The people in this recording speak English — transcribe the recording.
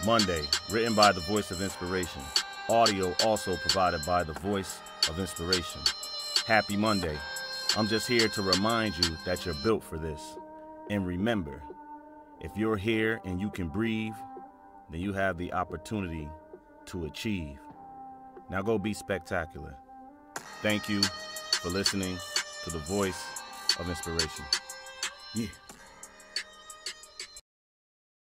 Monday, written by the Voice of Inspiration. Audio also provided by the Voice of Inspiration. Happy Monday. I'm just here to remind you that you're built for this. And remember, if you're here and you can breathe, then you have the opportunity to achieve. Now go be spectacular. Thank you for listening to the Voice of Inspiration. Yeah.